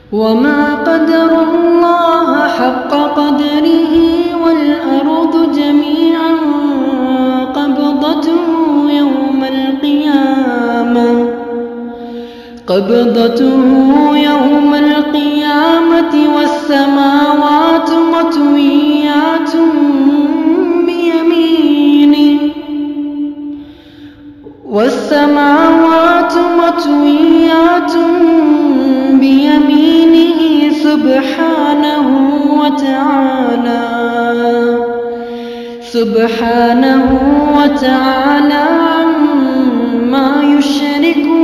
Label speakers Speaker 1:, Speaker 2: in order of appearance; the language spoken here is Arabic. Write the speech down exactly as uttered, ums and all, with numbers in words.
Speaker 1: وما قدروا الله حق قدره والأرض جميعا قبضته يوم القيامة قبضته يوم القيامة والسماوات مطويات بيمينه والسماوات مطويات بيمينه سبحانه وتعالى سبحانه وتعالى عما يشركون.